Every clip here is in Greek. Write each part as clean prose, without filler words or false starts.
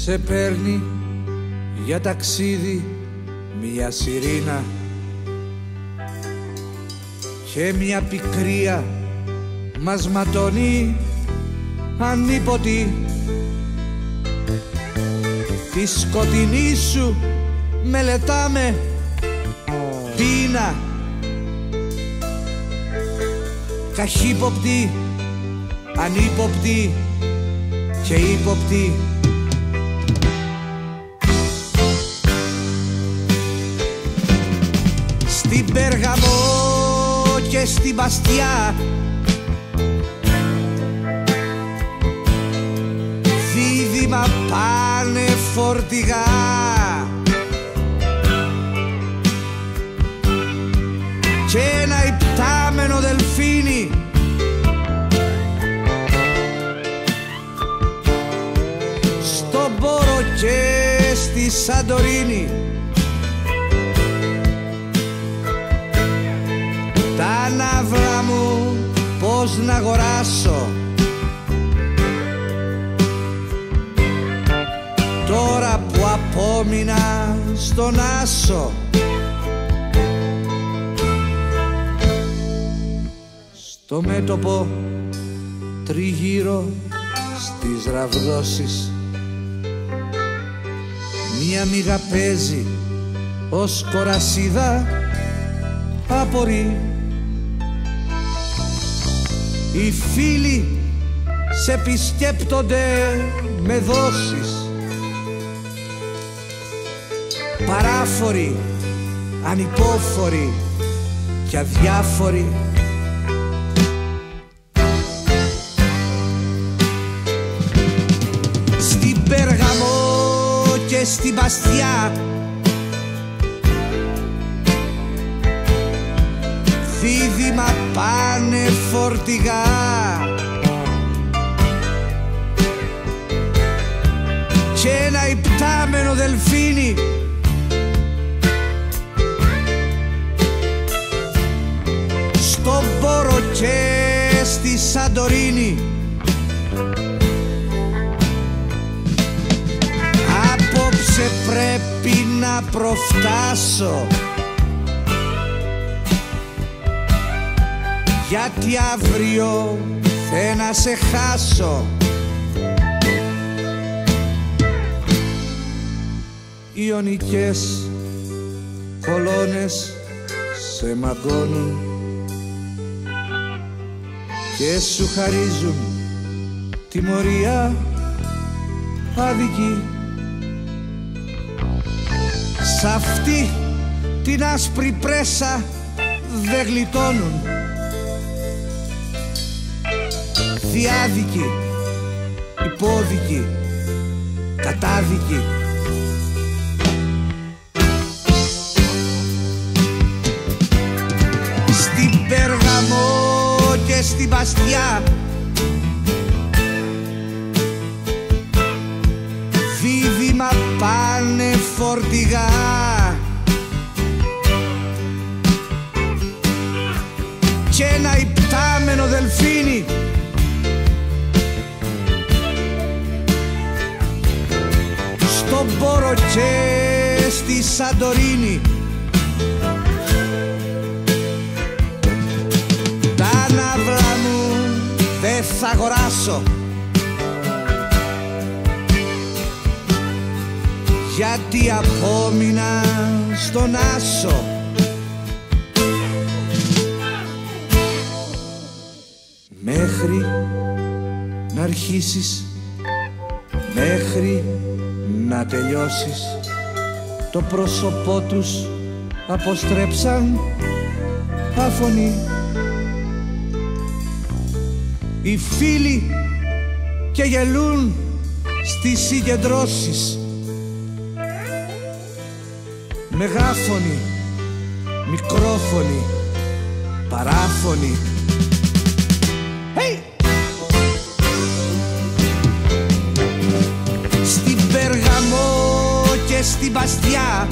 Σε παίρνει για ταξίδι μια σιρήνα και μια πικρία μας ματώνει ανίποτη. Τη σκοτεινή σου μελετάμε πείνα, καχύποπτη, ανύποπτη και ύποπτη. Στην Πέργαμο και στην Παστιά δίδυμα πάνε φορτηγά και ένα υπτάμενο δελφίνι στον Πόρο και στη Σαντορίνη. Τα ναύρα μου πώς να αγοράσω τώρα που απόμεινα στον Άσο. Στο μέτωπο τριγύρω στις ραβδόσεις μία μίγα παίζει ως κορασίδα απορεί. Οι φίλοι σε επισκέπτονται με δόσεις, παράφοροι, ανυπόφοροι και αδιάφοροι. Στην Πέργαμο και στην Παστιά δίδυμα πάνε φορτηγά και ένα υπτάμενο δελφίνι στον Πόρο και στη Σαντορίνη. Απόψε πρέπει να προφτάσω γιατί αύριο θε να σε χάσω. Ιωνικές κολόνες σε μαγκώνουν και σου χαρίζουν τιμωρία άδικη. Σ' αυτή την άσπρη πρέσα δε γλιτώνουν διάδικοι, υπόδικοι, κατάδικοι. Στην Πέργαμο και στην Παστιά δίδυμα πάνε φορτηγά και ένα υπτάμενο δελφίνι στον Πόρο και στη Σαντορίνη. Τα ναύρα μου δεν θα αγοράσω γιατί απόμεινα στον Άσο. Μέχρι να αρχίσεις, μέχρι να τελειώσεις, το πρόσωπό τους αποστρέψαν άφωνοι. Οι φίλοι και γελούν στις συγκεντρώσεις, μεγάφωνοι, μικρόφωνοι, παράφωνοι. Hey! Στην Πέργαμο και στην Παστιά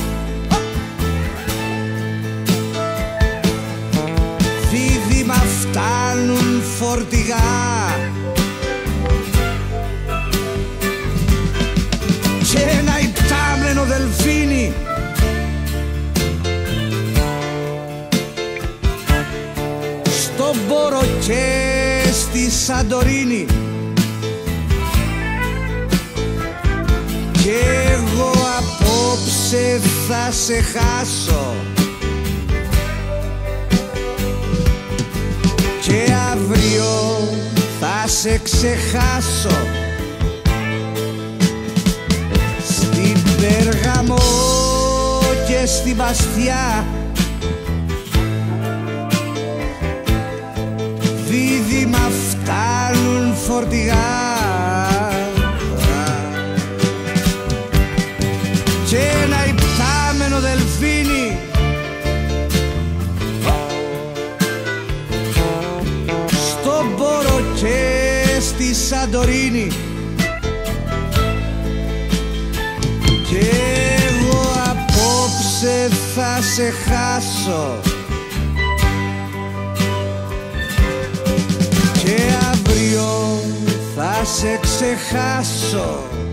δίδυμα φτάνουν φορτηγά και στη Σαντορίνη κι εγώ απόψε θα σε χάσω και αύριο θα σε ξεχάσω στην Πέργαμο και στην Παστιά δίδυμα φτάνουν φορτηγά και ένα υπτάμενο δελφίνι στον Πόρο και στη Σαντορίνη και εγώ απόψε θα σε χάσω και αύριο θα σε ξεχάσω.